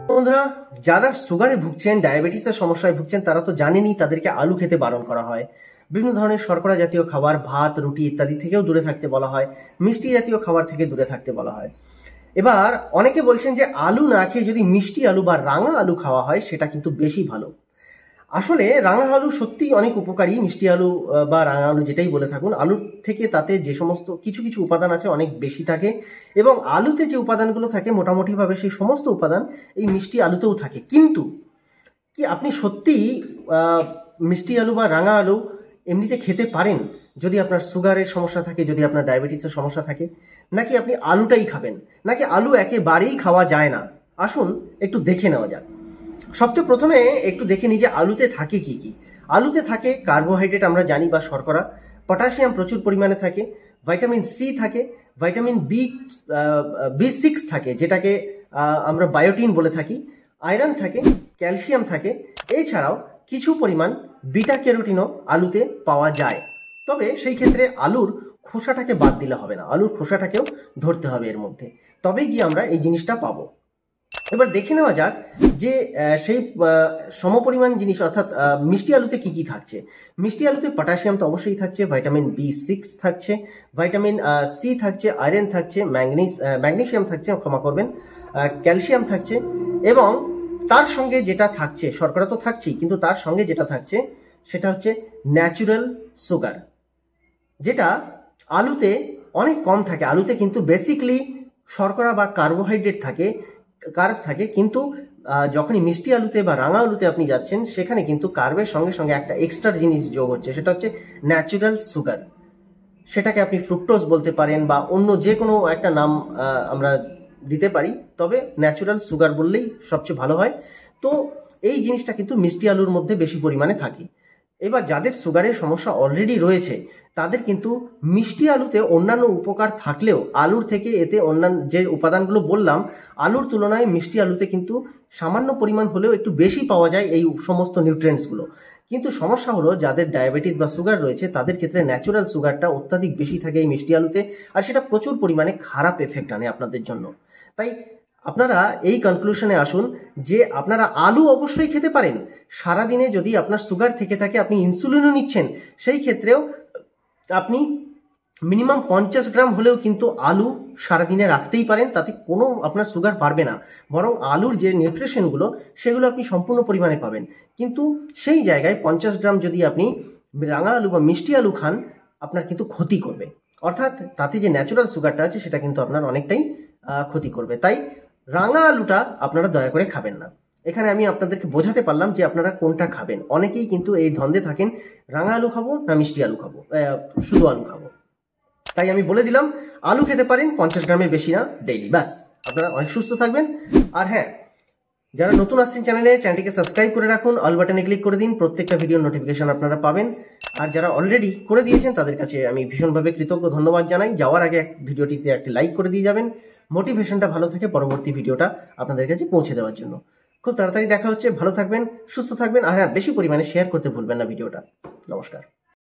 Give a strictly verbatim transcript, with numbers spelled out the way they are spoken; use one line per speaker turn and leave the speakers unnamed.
বন্ধুরা, যারা সুগারে ভুগছেন, ডায়াবেটিসের সমস্যায় ভুগছেন, তারা তো জানেনই তাদেরকে আলু খেতে বারণ করা হয়। বিভিন্ন ধরনের শর্করা জাতীয় খাবার, ভাত, রুটি ইত্যাদি থেকেও দূরে থাকতে বলা হয়। মিষ্টি জাতীয় খাবার থেকে দূরে থাকতে বলা হয়। এবার অনেকে বলছেন যে আলু না খেয়ে যদি মিষ্টি আলু বা রাঙা আলু খাওয়া হয় সেটা কিন্তু বেশি ভালো। আসলে রাঙা আলু সত্যিই অনেক উপকারী। মিষ্টি আলু বা রাঙা আলু যেটাই বলে থাকুন, আলুর থেকে তাতে যে সমস্ত কিছু কিছু উপাদান আছে অনেক বেশি থাকে, এবং আলুতে যে উপাদানগুলো থাকে মোটামুটিভাবে সেই সমস্ত উপাদান এই মিষ্টি আলুতেও থাকে। কিন্তু কি আপনি সত্যিই মিষ্টি আলু বা রাঙা আলু এমনিতে খেতে পারেন যদি আপনার সুগারের সমস্যা থাকে, যদি আপনার ডায়াবেটিসের সমস্যা থাকে? নাকি আপনি আলুটাই খাবেন? নাকি আলু একেবারেই খাওয়া যায় না? আসুন একটু দেখে নেওয়া যাক। সবচেয়ে প্রথমে একটু দেখে নিই যে আলুতে থাকে কি কি। আলুতে থাকে কার্বোহাইড্রেট, আমরা জানি, বা শর্করা। পটাশিয়াম প্রচুর পরিমাণে থাকে। ভাইটামিন সি থাকে। ভাইটামিন বি বি সিক্স থাকে, যেটাকে আমরা বায়োটিন বলে থাকি। আয়রন থাকে, ক্যালসিয়াম থাকে। এছাড়াও কিছু পরিমাণ বিটা ক্যারোটিনও আলুতে পাওয়া যায়। তবে সেই ক্ষেত্রে আলুর খোসাটাকে বাদ দিলে হবে না, আলুর খোসাটাকেও ধরতে হবে এর মধ্যে, তবেই গিয়ে আমরা এই জিনিসটা পাবো। এবার দেখে নেওয়া যাক যে সেই সমপরিমাণ জিনিস অর্থাৎ মিষ্টি আলুতে কি কি থাকছে। মিষ্টি আলুতে পটাশিয়াম তো অবশ্যই থাকছে, ভাইটামিন বি সিক্স থাকছে, ভাইটামিন সি থাকছে, আয়রন থাকছে, ম্যাগনিস ম্যাগনেসিয়াম থাকছে, ক্ষমা করবেন, ক্যালসিয়াম থাকছে, এবং তার সঙ্গে যেটা থাকছে, শর্করা তো থাকছেই, কিন্তু তার সঙ্গে যেটা থাকছে সেটা হচ্ছে ন্যাচুরাল সুগার, যেটা আলুতে অনেক কম থাকে। আলুতে কিন্তু বেসিকলি শর্করা বা কার্বোহাইড্রেট থাকে, কার্ব থাকে, কিন্তু যখনই মিষ্টি আলুতে বা রাঙা আলুতে আপনি যাচ্ছেন সেখানে কিন্তু কার্বের সঙ্গে সঙ্গে একটা এক্সট্রা জিনিস যোগ হচ্ছে, সেটা হচ্ছে ন্যাচুরাল সুগার। সেটাকে আপনি ফ্রুক্টোজ বলতে পারেন বা অন্য যে কোনো একটা নাম আমরা দিতে পারি, তবে ন্যাচুরাল সুগার বললেই সবচেয়ে ভালো হয়। তো এই জিনিসটা কিন্তু মিষ্টি আলুর মধ্যে বেশি পরিমাণে থাকে। এবার যাদের সুগারের সমস্যা অলরেডি রয়েছে তাদের কিন্তু মিষ্টি আলুতে অন্যান্য উপকার থাকলেও আলুর থেকে এতে অন্যান্য যে উপাদানগুলো বললাম, আলুর তুলনায় মিষ্টি আলুতে কিন্তু সামান্য পরিমাণ হলেও একটু বেশি পাওয়া যায় এই সমস্ত নিউট্রিয়েন্টসগুলো। কিন্তু সমস্যা হলো যাদের ডায়াবেটিস বা সুগার রয়েছে তাদের ক্ষেত্রে ন্যাচুরাল সুগারটা অত্যাধিক বেশি থাকে এই মিষ্টি আলুতে, আর সেটা প্রচুর পরিমাণে খারাপ এফেক্ট আনে আপনাদের জন্য। তাই আপনারা এই কনক্লুশনে আসুন যে আপনারা আলু অবশ্যই খেতে পারেন। সারাদিনে যদি আপনার সুগার থেকে থাকে, আপনি ইনসুলিনও নিচ্ছেন, সেই ক্ষেত্রেও আপনি মিনিমাম পঞ্চাশ গ্রাম হলেও কিন্তু আলু সারাদিনে রাখতেই পারেন, তাতে কোনো আপনার সুগার বাড়বে না, বরং আলুর যে নিউট্রিশনগুলো সেগুলো আপনি সম্পূর্ণ পরিমাণে পাবেন। কিন্তু সেই জায়গায় পঞ্চাশ গ্রাম যদি আপনি রাঙা আলু বা মিষ্টি আলু খান, আপনার কিন্তু ক্ষতি করবে। অর্থাৎ তাতে যে ন্যাচুরাল সুগারটা আছে সেটা কিন্তু আপনার অনেকটাই ক্ষতি করবে। তাই রাঙা আলুটা আপনারা দয়া করে খাবেন না। এখানে আমি আপনাদেরকে বোঝাতে পারলাম যে আপনারা কোনটা খাবেন। অনেকেই কিন্তু এই ধন্দে থাকেন, রাঙা আলু খাবো না মিষ্টি আলু খাবো, শুধু আলু খাবো। তাই আমি বলে দিলাম আলু খেতে পারেন, পঞ্চাশ গ্রামের বেশি না ডেইলি, ব্যাস। আপনারা অনেক সুস্থ থাকবেন। আর হ্যাঁ, যারা নতুন আসছেন চ্যানেলে, চ্যানেলটিকে সাবস্ক্রাইব করে রাখুন, অল বাটনে ক্লিক করে দিন, প্রত্যেকটা ভিডিওর নোটিফিকেশন আপনারা পাবেন। আর যারা অলরেডি করে দিয়েছেন তাদের কাছে আমি ভীষণভাবে কৃতজ্ঞ, ধন্যবাদ জানাই। যাওয়ার আগে ভিডিওটিতে একটি লাইক করে দিয়ে যাবেন, মোটিভেশনটা ভালো থাকে পরবর্তী ভিডিওটা আপনাদের কাছে পৌঁছে দেওয়ার জন্য। খুব তাড়াতাড়ি দেখা হচ্ছে, ভালো থাকবেন, সুস্থ থাকবেন, আর হ্যাঁ, বেশি পরিমাণে শেয়ার করতে ভুলবেন না ভিডিওটা। নমস্কার।